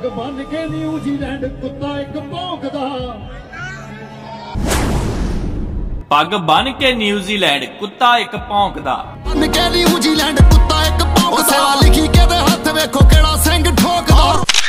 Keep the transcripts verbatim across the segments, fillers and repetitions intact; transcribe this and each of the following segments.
पग बन के न्यूजीलैंड कुत्ता एक भौंकदा पग बन के न्यूजीलैंड कुत्ता एक भौंकदा बन के न्यूजीलैंड कुत्ता एक भौंकदा लिखी के दे हथ वेखो केड़ा सिंह ठोकदा।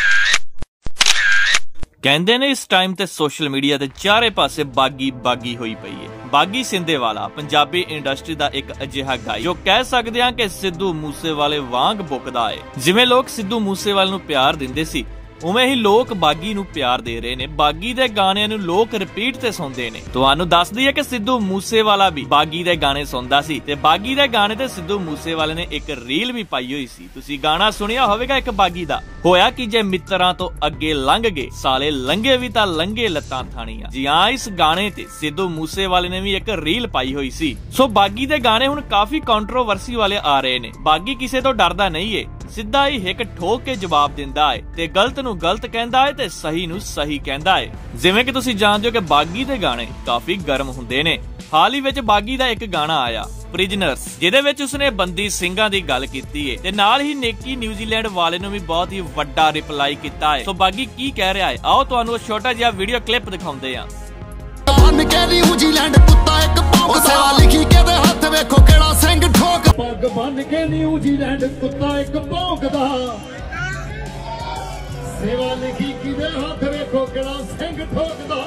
ਕਹਿੰਦੇ ਨੇ ਇਸ ਟਾਈਮ ਤੇ ਸੋਸ਼ਲ ਮੀਡੀਆ ਦੇ ਚਾਰੇ ਪਾਸੇ ਬਾਗੀ ਬਾਗੀ ਹੋਈ ਪਈ ਹੈ। ਬਾਗੀ ਸਿੰਧੇਵਾਲਾ ਪੰਜਾਬੀ ਇੰਡਸਟਰੀ ਦਾ ਇੱਕ ਅਜਿਹਾ ਗਾਇਕ ਜੋ ਕਹਿ ਸਕਦੇ ਹਾਂ ਕਿ ਸਿੱਧੂ ਮੂਸੇਵਾਲੇ ਵਾਂਗ ਬੁੱਕਦਾ ਹੈ। ਜਿਵੇਂ ਲੋਕ ਸਿੱਧੂ ਮੂਸੇਵਾਲੇ ਨੂੰ ਪਿਆਰ ਦਿੰਦੇ ਸੀ ਉਵੇਂ ਹੀ ਲੋਕ ਬਾਗੀ ਨੂੰ ਪਿਆਰ ਦੇ ਰਹੇ ਨੇ। ਬਾਗੀ ਦੇ ਗਾਣਿਆਂ ਨੂੰ ਲੋਕ ਰਿਪੀਟ ਤੇ ਸੁਣਦੇ ਨੇ। ਤੁਹਾਨੂੰ ਦੱਸ ਦਈਏ ਕਿ ਸਿੱਧੂ ਮੂਸੇਵਾਲਾ ਵੀ ਬਾਗੀ ਦੇ ਗਾਣੇ ਸੁਣਦਾ ਸੀ ਤੇ ਬਾਗੀ ਦੇ ਗਾਣੇ ਤੇ ਸਿੱਧੂ ਮੂਸੇਵਾਲੇ ਨੇ ਇੱਕ ਰੀਲ ਵੀ ਪਾਈ ਹੋਈ ਸੀ। ਤੁਸੀਂ ਗਾਣਾ ਸੁਣਿਆ ਹੋਵੇਗਾ ਇੱਕ ਬਾਗੀ ਦਾ, ਹੋਇਆ ਕਿ ਜੇ ਮਿੱਤਰਾਂ ਤੋਂ ਅੱਗੇ ਲੰਘ ਗਏ ਸਾਲੇ ਲੰਘੇ ਵੀ ਤਾਂ ਲੰਘੇ ਲੱਤਾਂ ਥਾਣੀਆਂ। ਜੀ ਹਾਂ, ਇਸ ਗਾਣੇ ਤੇ ਸਿੱਧੂ ਮੂਸੇਵਾਲੇ ਨੇ ਵੀ ਇੱਕ ਰੀਲ ਪਾਈ ਹੋਈ ਸੀ। ਸੋ ਬਾਗੀ ਦੇ ਗਾਣੇ ਹੁਣ ਕਾਫੀ ਕੰਟਰੋਵਰਸੀ ਵਾਲੇ ਆ ਰਹੇ ਨੇ। ਬਾਗੀ ਕਿਸੇ ਤੋਂ ਡਰਦਾ ਨਹੀਂ ਏ, ਸਿੱਧਾ ਹੀ ਹਿੱਕ ਠੋਕ ਕੇ ਜਵਾਬ ਦਿੰਦਾ ਹੈ ਤੇ ਗਲਤ ਨੂੰ ਗਲਤ ਕਹਿੰਦਾ ਹੈ ਤੇ ਸਹੀ ਨੂੰ ਸਹੀ ਕਹਿੰਦਾ ਹੈ। ਜਿਵੇਂ ਕਿ ਤੁਸੀਂ ਜਾਣਦੇ ਹੋ ਕਿ ਬਾਗੀ ਦੇ ਗਾਣੇ ਕਾਫੀ ਗਰਮ ਹੁੰਦੇ ਨੇ। ਹਾਲ ਹੀ ਵਿੱਚ ਬਾਗੀ ਦਾ ਇੱਕ ਗਾਣਾ ਆਇਆ ਪ੍ਰਿਜ਼ਨਰਸ, ਜਿਹਦੇ ਵਿੱਚ ਉਸਨੇ ਬੰਦੀ ਸਿੰਘਾਂ ਦੀ ਗੱਲ ਕੀਤੀ ਹੈ ਤੇ ਨਾਲ ਹੀ ਨੇਕੀ ਨਿਊਜ਼ੀਲੈਂਡ ਵਾਲੇ ਨੂੰ ਵੀ ਬਹੁਤ ਹੀ ਵੱਡਾ ਰਿਪਲਾਈ ਕੀਤਾ ਹੈ। ਸੋ ਬਾਗੀ ਕੀ ਕਹਿ ਰਿਹਾ ਹੈ, ਆਓ ਤੁਹਾਨੂੰ ਛੋਟਾ ਜਿਹਾ ਵੀਡੀਓ ਕਲਿੱਪ ਦਿਖਾਉਂਦੇ ਹਾਂ। बन के न्यूजीलैंड कुत्ता एक भौंकदा लिखी के दे हथ वेखो केड़ा सिंह ठोकदा। पग बन के न्यूजीलैंड कुत्ता एक भौंकदा सेवा लिखी किदे हथ वेखो केड़ा सिंह ठोकदा।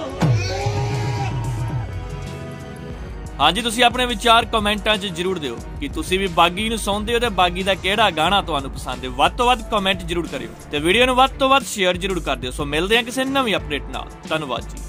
ਹਾਂਜੀ, ਤੁਸੀਂ ਆਪਣੇ ਵਿਚਾਰ ਕਮੈਂਟਾਂ 'ਚ ਜ਼ਰੂਰ ਦਿਓ ਕਿ ਤੁਸੀਂ ਵੀ ਬਾਗੀ ਨੂੰ ਸੁਣਦੇ ਹੋ ਤੇ ਬਾਗੀ ਦਾ ਕਿਹੜਾ ਗਾਣਾ ਤੁਹਾਨੂੰ ਪਸੰਦ ਹੈ। ਵੱਧ ਤੋਂ ਵੱਧ ਕਮੈਂਟ ਜ਼ਰੂਰ ਕਰਿਓ ਤੇ ਵੀਡੀਓ ਨੂੰ ਵੱਧ ਤੋਂ ਵੱਧ ਸ਼ੇਅਰ ਜ਼ਰੂਰ ਕਰ ਦਿਓ। ਸੋ ਮਿਲਦੇ ਹਾਂ ਕਿਸੇ ਨਵੀਂ ਅਪਡੇਟ ਨਾਲ। ਧੰਨਵਾਦ ਜੀ।